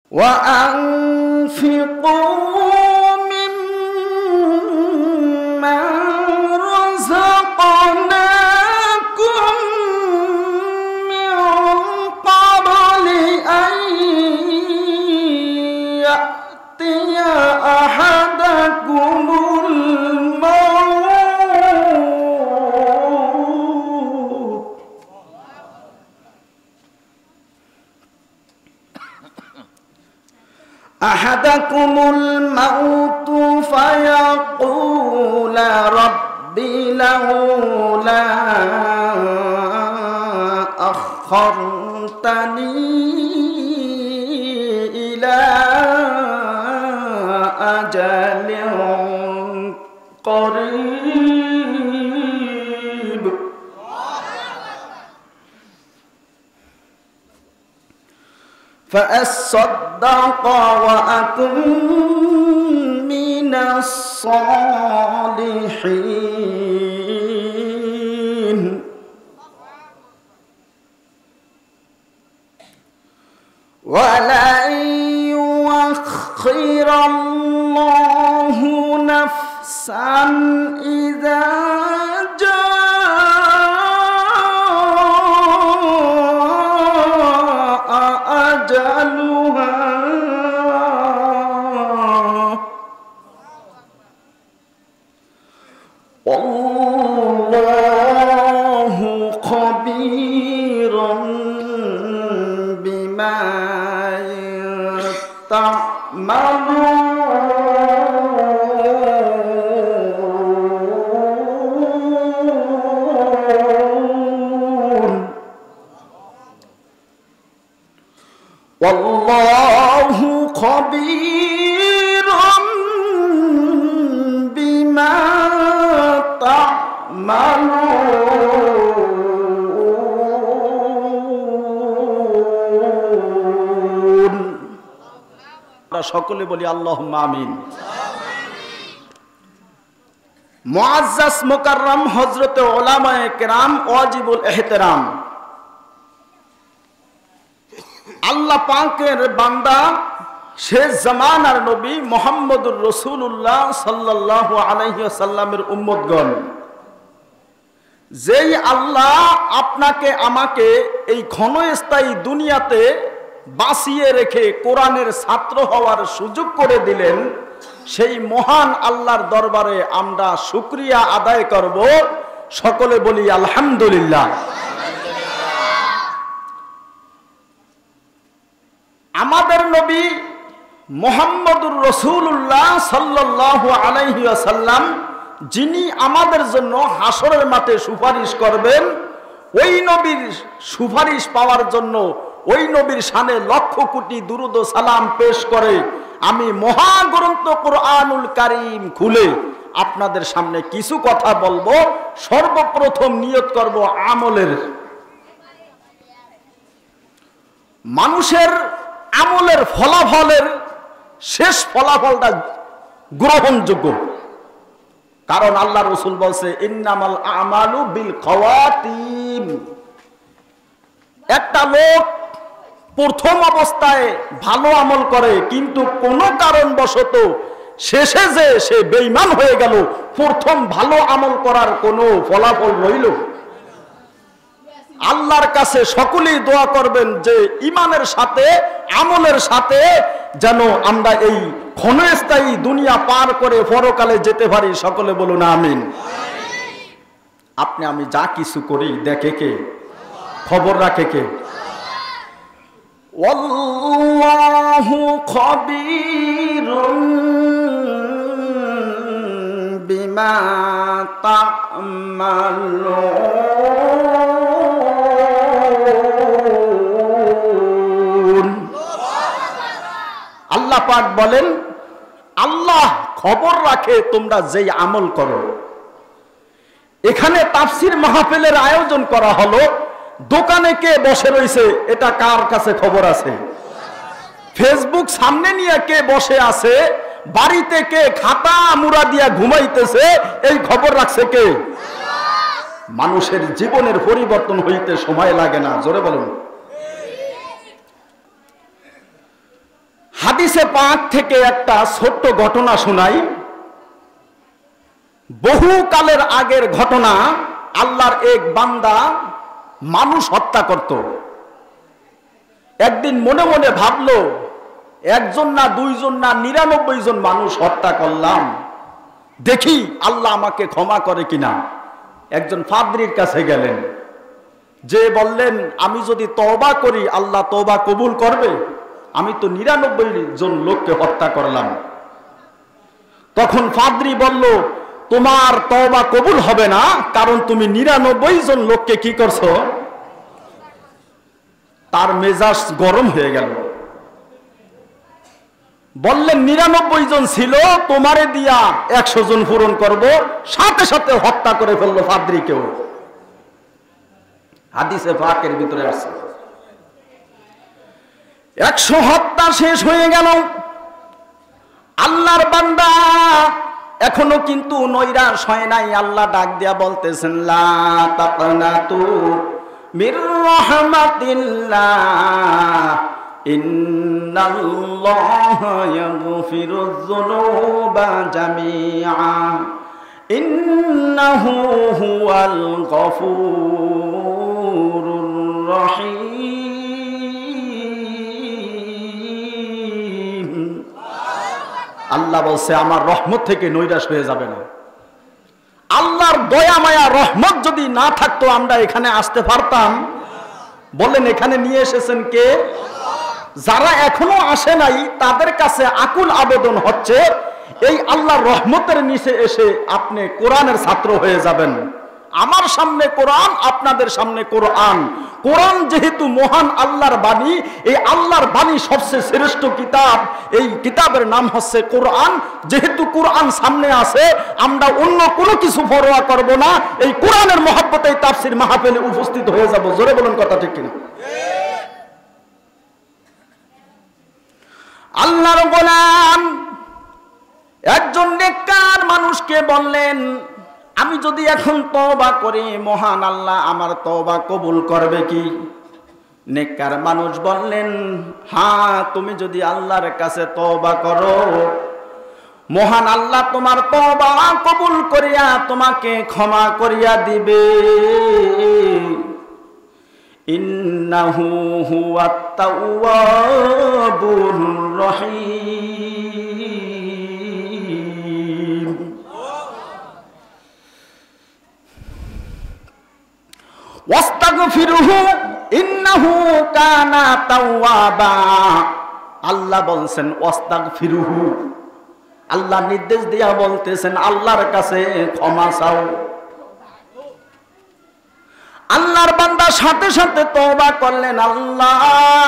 وأنفقوا مما رزقناكم من قبل أن يأتي أحدكم الموت فيقول رب لولا أخرتني إلى أجل قريب فأصدق وأكن من الصالحين ولن يؤخر الله نفسا إذا والله خبير بما تعملون والله خبير بما تعملون সকলে বলি আল্লাহুম্মা আমিন। মুআজ্জাজ মুকাররম হযরত উলামায়ে কেরাম ওয়াজিবুল ইহতিরাম, আল্লাহ পাকের বান্দা শেষ জামানার নবী মুহাম্মদুর রাসূলুল্লাহ সাল্লাল্লাহু আলাইহি ওয়াসাল্লামের উম্মতগণ, যেই আল্লাহ আপনাকে আমাকে এই ক্ষণস্থায়ী দুনিয়াতে বাঁচিয়ে রেখে কোরআনের ছাত্র হওয়ার সুযোগ করে দিলেন, সেই মহান আল্লাহর দরবারে আমরা শুকরিয়া আদায় করব। সকলে বলি আলহামদুলিল্লাহ। আমাদের নবী মুহাম্মদুর রাসূলুল্লাহ সাল্লাল্লাহু আলাইহি ওয়াসাল্লাম, যিনি আমাদের জন্য হাসরের মাঠে সুপারিশ করবেন, ওই নবীর সুপারিশ পাওয়ার জন্য ওই নবীর শানে লক্ষ কোটি দুরূদ ও সালাম পেশ করে আমি মহাগ্রন্থ কোরআনুল কারীম খুলে আপনাদের সামনে কিছু কথা বলবো। সর্বপ্রথম নিয়ত করব আমলের। মানুষের আমলের ফলাফলের শেষ ফলাফলটা গ্রহণযোগ্য, কারণ আল্লাহ রাসূল বলছে ইন্নামাল আমালু বিল খাওয়াতিম। একটা লোক প্রথম অবস্থায় ভালো আমল করে, কিন্তু কোনো কারণবশত শেষে যে সে বেঈমান হয়ে গেল, প্রথম ভালো আমল করার কোনো ফলাফল রইল? আল্লাহর কাছে সকলেই দোয়া করবেন যে ইমানের সাথে আমলের সাথে যেন আমরা এই ক্ষণস্থায়ী দুনিয়া পার করে পরকালে যেতে পারি। সকলে বলুন আমিন। আপনি আমি যা কিছু করি দেখে কে? খবর রাখে কে? আল্লাহু খবীরুন বিমা তা'মালুন। আল্লাহ পাক বলেন আল্লাহ খবর রাখে তোমরা যেই আমল করো। এখানে তাফসীর মাহফিলের আয়োজন করা হলো, দোকানে কে বসে রয়েছে এটা কার কাছে খবর আছে? ফেসবুক সামনে নিয়ে কে বসে আছে, বাড়িতে কে খাতা মুড়া দিয়া ঘুমাইতেছে, এই খবর রাখছে কে? মানুষের জীবনের পরিবর্তন হইতে সময় লাগে না, জোরে বলুন। হাদিসে পাক থেকে একটা ছোট্ট ঘটনা শোনাই। বহুকালের আগের ঘটনা। আল্লাহর এক বান্দা মানুষ হত্যা করত। একদিন মনে মনে ভাবলো, একজন না দুইজন না 99 জন মানুষ হত্যা করলাম, দেখি আল্লাহ আমাকে ক্ষমা করে কিনা। একজন পাদ্রীর কাছে গেলেন, যে বললেন আমি যদি তওবা করি আল্লাহ তওবা কবুল করবে, আমি তো 99 জন লোককে হত্যা করলাম। তখন পাদ্রী বলল, তোমার তওবা কবুল হবে না, কারণ তুমি 99 জন লোককে কি করছো। তার মেজাজ গরম হয়ে গেল। বললেন 99 জন ছিল, তোমারে দিয়া 100 জন পূরণ করব। সাথে সাথে হত্যা করে ফেললো পাদ্রীকেও। হাদিসে পাকের ভিতরে আছে 100 হত্যা শেষ হয়ে গেল। আল্লাহর বান্দা এখনো কিন্তু নৈরাশ হয় নাই। আল্লাহ ডাক দিয়া বলতেছেন, লা তাকনাতু মির রাহমাতিল্লাহ ইন্নাল্লাহা ইয়াগফিরুয যুনুবা জামিআ ইন্নাহু হুয়াল গফুরুর রহিম। আল্লাহ বলছে আমার রহমত থেকে নৈরাশ হয়ে যাবে না। আল্লাহর দয়া মায়া রহমত যদি না থাকতো আমরা এখানে আসতে পারতাম? বলেন এখানে নিয়ে এসেছেন কে? যারা এখনো আসে নাই তাদের কাছে আকুল আবেদন হচ্ছে, এই আল্লাহর রহমতের নিচে এসে আপনি কোরআনের ছাত্র হয়ে যাবেন। আমার সামনে কোরআন, আপনাদের সামনে কোরআন। কোরআন যেহেতু মহান আল্লাহর বাণী, এই আল্লাহর বাণী সবচেয়ে শ্রেষ্ঠ কিতাব, এই কিতাবের নাম হচ্ছে কোরআন। যেহেতু কোরআন সামনে আছে, আমরা অন্য কোনো কিছু পরোয়া করব না, এই কোরআনের মহব্বতে তাফসীর মাহফিলে উপস্থিত হয়ে যাব। জোরে বলুন কথা ঠিক কিনা? আল্লাহর গোলাম একজন নেককার মানুষকে বললেন, আমি যদি এখন তওবা করি মহান আল্লাহ আমার তওবা কবুল করবে কি? নেককার মানুষ বললেন, হ্যাঁ, তুমি যদি আল্লাহর কাছে তওবা করো মহান আল্লাহ তোমার তওবা কবুল করিয়া তোমাকে ক্ষমা করিয়া দিবে। ইন্নাহু হুয়াত তাওয়াবুর রহিম। ওয়াস্তাগফিরুহু ইন্নাহু কানা তাওয়াবা। আল্লাহ বলছেন ওয়াস্তাগফিরুহু, আল্লাহ নির্দেশ দিয়া বলতেছেন আল্লাহর কাছে ক্ষমা চাও। আল্লাহর বান্দা সাথে সাথে তওবা করলেন, আল্লাহ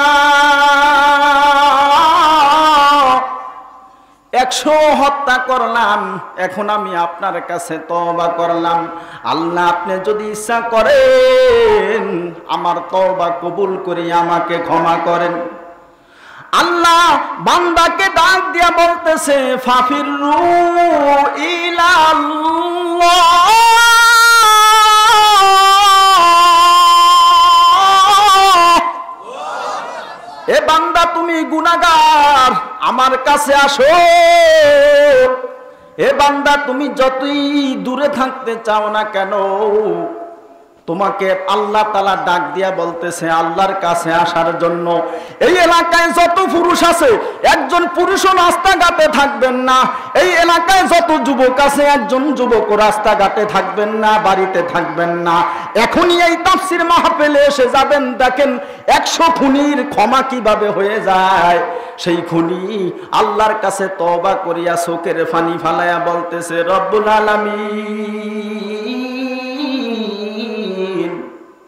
100 হত্যা করলাম, এখন আমি আপনার কাছে তওবা করলাম। আল্লাহ আপনি যদি ইচ্ছা করেন আমার তওবা কবুল করে আমাকে ক্ষমা করেন। আল্লাহ বান্দাকে ডাক দিয়া বলতেছে, ফাফিরু ইলাল্লাহ, এ বান্দা তুমি গুনাহগার, আমার কাছে আসো। এ বান্দা তুমি যতই দূরে থাকতে চাও না কেন, তোমাকে আল্লাহ তাআলা ডাক দিয়া বলতেছে আল্লাহর কাছে আসার জন্য। এই এলাকায় যত পুরুষ আছে, একজন পুরুষও রাস্তাঘাটে থাকবেন না। এই এলাকায় যত যুবক আছে, একজন যুবকও রাস্তাঘাটে থাকবেন না, বাড়িতে থাকবেন না। এখনই এই তাফসীর মাহফিলে এসে যাবেন, দেখেন 100 খুনির ক্ষমা কিভাবে হয়ে যায়। সেই খুনি আল্লাহর কাছে তওবা করিয়া চোখের পানি ফালাইয়া বলতেছে, রব্বুল আলামিন,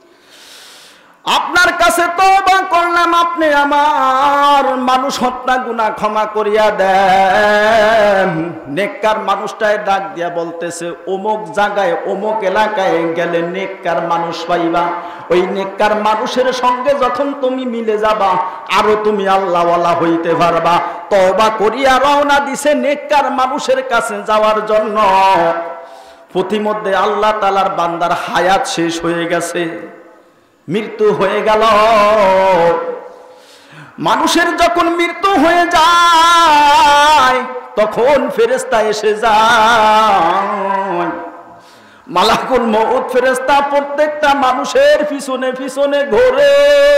আপনার কাছে তওবা করলাম, আপনি আমার মানুষ হত্যা গুনাহ ক্ষমা করিয়া দেন। নেককার মানুষটাই ডাক দিয়া বলতেছে, অমুক জায়গায় অমুক এলাকায় গেলে নেককার মানুষ পাইবা। ওই নেককার মানুষের সঙ্গে যখন তুমি মিলে যাবা, আরো তুমি আল্লাহওয়ালা হইতে পারবা। তওবা করিয়া রওনা দিছে নেককার মানুষের কাছে যাওয়ার জন্য। পথিমধ্যে আল্লাহ তাআলার বান্দার হায়াত শেষ হয়ে গেছে, মৃত্যু হয়ে গেল। মানুষের যখন মৃত্যু হয়ে যায় তখন ফেরেশতা এসে যায়, মালাকুল মউত ফেরেশতা প্রত্যেকটা মানুষের পিছনে পিছনে ঘোরে।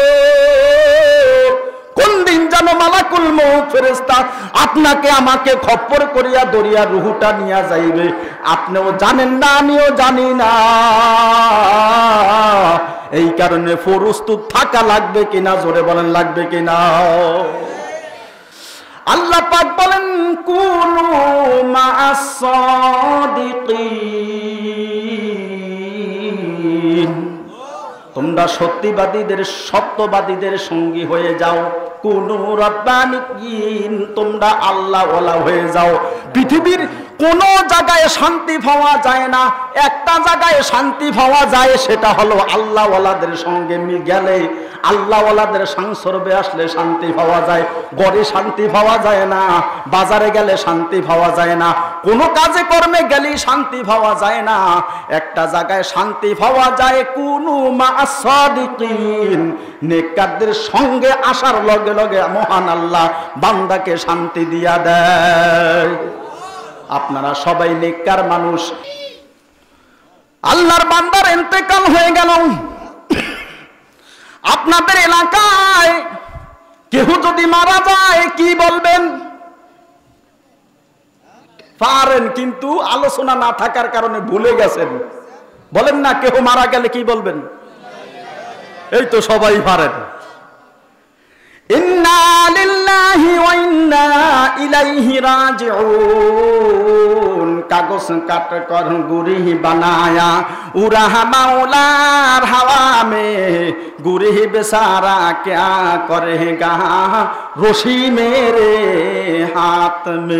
কোন দিন যেন মালাকুল মউত ফেরেশতা আপনাকে আমাকে খপ্পর করিয়া দরিয়া রুহুটা নিয়ে যাইবে, আপনিও জানেন না আমিও জানি না। এই কারণে প্রস্তুত থাকা লাগবে কিনা, জোরে বলেন লাগবে কিনা। আল্লাহ পাক বলেন কুনু মা'আস সাদিকিন, তোমরা সত্যবাদীদের সত্যবাদীদের সঙ্গী হয়ে যাও। কুনু রাব্বানিয়িন, তোমরা আল্লাহ ওয়ালা হয়ে যাও। পৃথিবীর কোন জায়গায় শান্তি পাওয়া যায় না, একটা জায়গায় শান্তি পাওয়া যায়, সেটা হলো আল্লাহ ওয়ালাদের সঙ্গে গেলে, আল্লাহ ওয়ালাদের সংসর্গে আসলে শান্তি পাওয়া যায়। ঘরে শান্তি পাওয়া যায় না, বাজারে গেলে শান্তি পাওয়া যায় না, কোনো কাজে কর্মে গেলে শান্তি পাওয়া যায় না। একটা জায়গায় শান্তি পাওয়া যায়, কুনু মা'আস সাদিকিন, নেককারদের সঙ্গে আসার লগে লগে মহান আল্লাহ বান্দাকে শান্তি দিয়া দেয়। আপনারা সবাই নেককার মানুষ। আল্লাহর বান্দার ইন্তেকাল হয়ে গেল, আপনাদের এলাকায় কেউ যদি মারা যায় কি বলবেন? পারেন, কিন্তু আলোচনা না থাকার কারণে ভুলে গেছেন। বলেন না, কেউ মারা গেলে কি বলবেন? এই তো সবাই পারেন। ইন্না লিল্লাহি ওয়া ইন্না ইলাইহি রাজিউন, কাগজ কাট কর গুরিহি বানায়া উরা মাওলার হাওয়া মে, গুরিহি বেচারা ক্যা করেগা রশি মেরে হাত মে।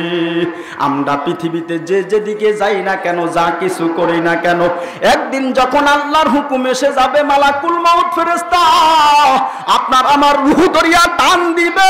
আমরা পৃথিবীতে যে যেদিকে যাই না কেন, যা কিছু করি না কেন, একদিন যখন আল্লাহর হুকুম এসে যাবে, মালাকুল মউত ফেরেশতা আপনার আমার রূহ দরিয়া টান দিবে,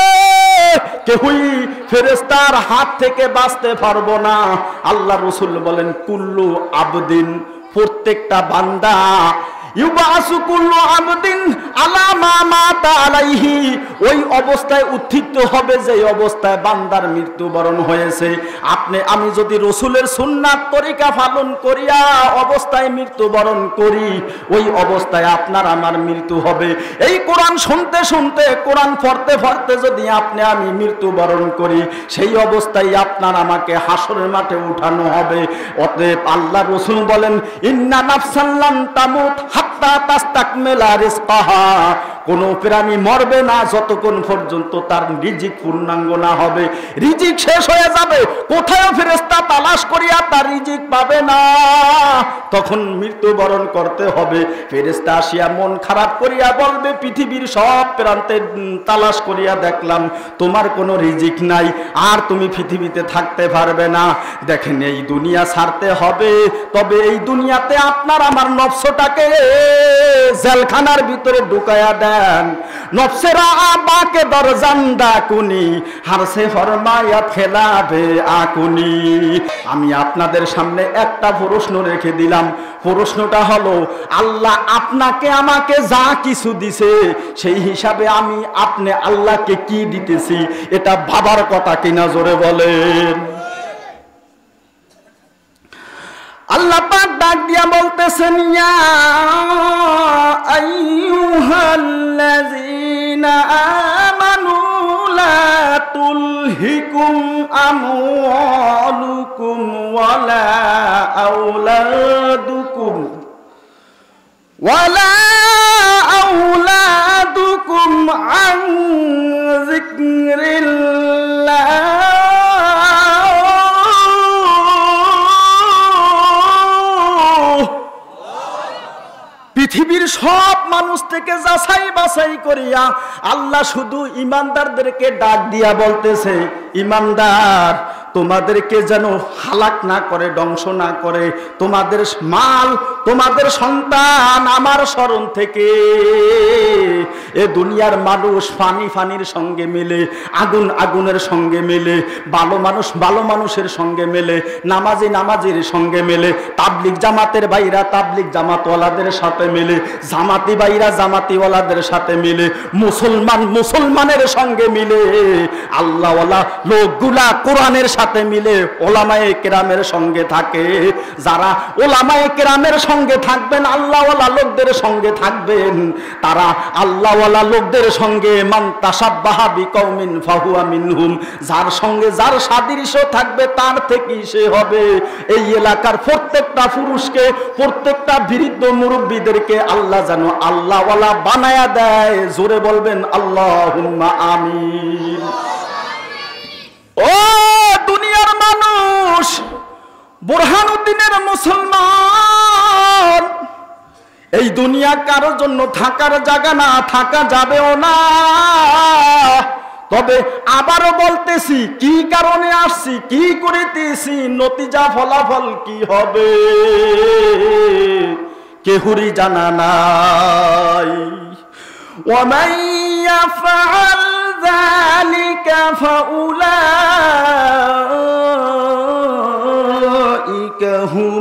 কেউই ফেরেশতার হাত থেকে বাঁচতে পারবো না। আল্লাহ রাসূল বলেন কুল্লু আবদিন, প্রত্যেকটা বান্দা, ইউবাসু কুল্লু আবদিন আলা মা মাতা আলাইহি, ওই অবস্থায় উত্থিত হবে যে অবস্থায় বান্দার মৃত্যুবরণ হয়েছে। আপনি আমি যদি রাসূলের সুন্নাত তরিকা পালন করিয়া অবস্থায় মৃত্যুবরণ করি, ওই অবস্থায় আপনার আমার মৃত্যু হবে। এই কোরআন শুনতে শুনতে, কোরআন পড়তে পড়তে যদি আপনি আমি মৃত্যুবরণ করি, সেই অবস্থায় আপনার আমাকে হাসরের মাঠে উঠানো হবে। অতএব আল্লাহ রাসূল বলেন ইন্না নাফসান লান তামুত হাত্তা তাস্তাকমিলা রিজকাহা, কোন প্রাণী মরবে না যতক্ষণ পর্যন্ত তার রিজিক পূর্ণাঙ্গ না হবে। রিজিক শেষ হয়ে যাবে, কোথায় ফেরেশতা তালাশ করিয়া তার রিজিক পাবে না, তখন মৃত্যুবরণ করতে হবে। ফেরেশতা আসিয়া মন খারাপ করিয়া বলবে, পৃথিবীর সব প্রান্তে তালাশ করিয়া দেখলাম তোমার কোনো রিজিক নাই, আর তুমি পৃথিবীতে থাকতে পারবে না। দেখেন, এই দুনিয়া ছাড়তে হবে, তবে এই দুনিয়াতে আপনার আমার নফসটাকে জেলখানার ভিতরে ঢুকায়া দেন। নফসেরা আবাকে দরজান্দা কুনি হারসে ফরমায়া খেলাবে আকুনি। আমি আপনাদের সামনে একটা প্রশ্ন রেখে দিলাম, প্রশ্নটা হলো, আল্লাহ আপনাকে আমাকে যা কিছু দিছে, সেই হিসাবে আমি আপনি আল্লাহকে কি দিতেছি? এটা ভাবার কথা কিনা, জোরে বলেন। আল্লাহ পাক ডাক দিয়া বলতেছেন, ইয়া আইয়ুহাল্লাযীনা আমানু লা তুলহিকুম আমওয়ালুকুম ওয়ালা আওলাদুকুম আন যিকরিল্লাহ। পৃথিবীর সব মানুষ থেকে যাচাই বাছাই করিয়া আল্লাহ শুধু ইমানদারদেরকে ডাক দিয়া বলতেছে, ইমানদার তোমাদেরকে যেন হালাক না করে, ধ্বংস না করে। তোমাদের মাল, তোমাদের সন্তান আমার স্মরণ থেকে এ দুনিয়ার মানুষ পানি পানির সঙ্গে মিলে, আগুন আগুনের সঙ্গে মিলে, ভালো মানুষ ভালো মানুষের সঙ্গে মেলে, নামাজি নামাজির সঙ্গে মেলে, তাবলিগ জামাতের ভাইরা তাবলিগ জামাতওয়ালাদের সাথে মিলে, জামাতি ভাইরা জামাতিওয়ালাদের সাথে মিলে, মুসলমান মুসলমানের সঙ্গে মিলে, আল্লাহওয়ালা লোকগুলা কোরআনের সাথে মিলে ওলামায়ে কেরামের সঙ্গে থাকে। যারা ওলামায়ে কেরামের সঙ্গে থাকবেন, আল্লাহওয়ালা লোকদের সঙ্গে থাকবেন, তারা আল্লাহওয়ালা লোকদের সঙ্গে মান তাসাব্বাহা বিকওমিন ফাহুয়া মিনহুম, যার সঙ্গে যার সাদৃশ্য থাকবে তার থেকেই সে হবে। এই এলাকার প্রত্যেকটা পুরুষকে, প্রত্যেকটা বৃদ্ধ মুরব্বীদেরকে আল্লাহ যেন আল্লাহওয়ালা বানায়া দেয়। জোরে বলবেন আল্লাহুম্মা আমিন। ও দুনিয়ার মানুষ, বুরহানুদ্দিনের মুসলমান, এই দুনিয়া কারোর জন্য থাকার জায়গা না, থাকা যাবেও না। তবে আবারও বলতেছি, কি কারণে আসছি, কি করিতেছি, নতিজা ফলাফল কি হবে কেহুরি জানা নাই। وَمَن يَفْعَلْ ذَلِكَ فَأُولَئِكَ هُمُ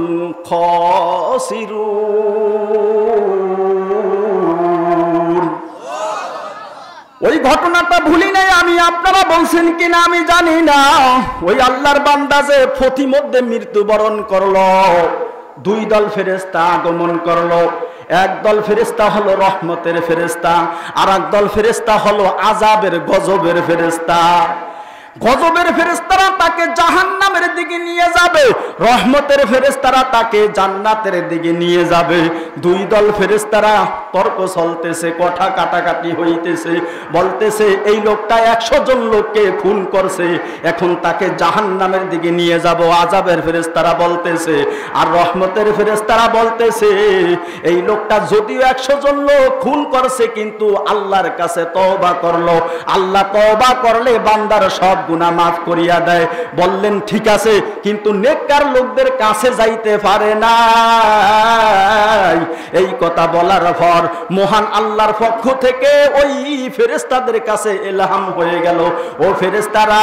الْخَاسِرُونَ। ওই ঘটনাটা ভুলি নাই আমি, আপনারা বলছেন কিনা আমি জানি না। ওই আল্লাহর বান্দা যে পথিমধ্যে মৃত্যুবরণ করলো, দুই দল ফেরেশতা আগমন করলো। এক দল ফেরেশতা হলো রহমতের ফেরেশতা, আর এক দল ফেরেশতা হলো আযাবের গজবের ফেরেশতা। গজবের ফেরেশতারা তাকে জাহান্নামের দিকে নিয়ে যাবে, রহমতের ফেরেশতারা তাকে জান্নাতের দিকে নিয়ে যাবে। দুই দল ফেরেশতারা তর্ক চলতেছে, কথা কাটাকাটি হইতেছে, বলতেছে এই লোকটা 100 জন লোককে খুন করছে, এখন তাকে জাহান্নামের দিকে নিয়ে যাব। আযাবের ফেরেশতারা বলতেছে, আর রহমতের ফেরেশতারা বলতেছে এই লোকটা যদিও 100 জন লোক খুন করছে, কিন্তু আল্লাহর কাছে তওবা করলো, আল্লাহ তওবা করলে বান্দার সব গুনাহ মাফ করিয়া দেয়। বললেন ঠিক আছে, কিন্তু নেককার লোকদের কাছে যাইতে পারে না। এই কথা বলার পর মহান আল্লাহর পক্ষ থেকে ওই ফেরেশতাদের কাছে ইলহাম হয়ে গেল, ও ফেরেশতারা,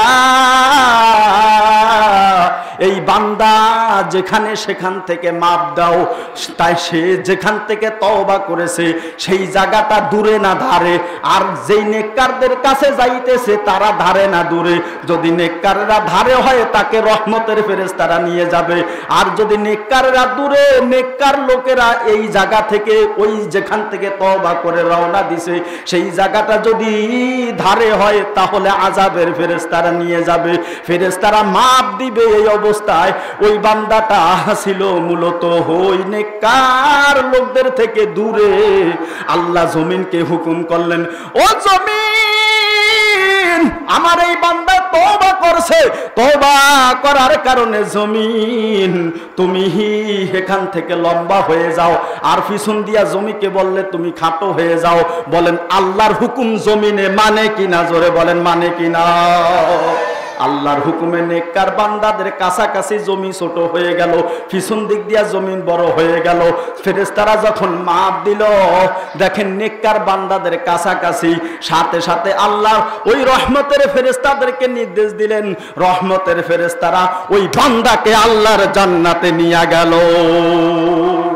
এই বান্দা যেখানে সেখান থেকে মাপ দাও। তাই সে যেখান থেকে তওবা করেছে সেই জায়গাটা দূরে না ধারে, আর যেই নেককারদের কাছে যাইতেছে তারা ধারে না দূরে। যদি নেককাররা ধারে হয় তাকে রহমতের ফেরেশতারা নিয়ে যাবে, আর যদি নেককাররা দূরে, নেককার লোকেরা এই জায়গা থেকে, ওই যেখান থেকে তওবা করে রওনা দিছে সেই জায়গাটা যদি ধারে হয় তাহলে আযাবের ফেরেশতারা নিয়ে যাবে, ফেরেশতারা মাপ দিবে। এই অবস্থায় ওই বান্দাটা ছিল মূলত ওই নেককার লোকদের থেকে দূরে। আল্লাহ জমিনকে হুকুম করলেন, ও জমিন, আমার এই বান্দা তওবা করছে, তওবা করার কারণে জমিন তুমি এখান থেকে লম্বা হয়ে যাও, আর পিছন দিয়া জমিকে বললে তুমি খাটো হয়ে যাও। বলেন আল্লাহর হুকুম জমিনে মানে কিনা? জোরে বলেন মানে কিনা? আল্লাহর হুকুমে নেককার বান্দাদের কাছাকাছি জমি ছোট হয়ে গেল, পিছন দিক দিয়া জমিন বড় হয়ে গেল। ফেরেশতারা যখন মাপ দিল, দেখেন নেককার বান্দাদের কাছাকাছি, সাথে সাথে আল্লাহ ওই রহমতের ফেরেশতাদেরকে নির্দেশ দিলেন, রহমতের ফেরেশতারা ওই বান্দাকে আল্লাহর জান্নাতে নিয়ে গেল।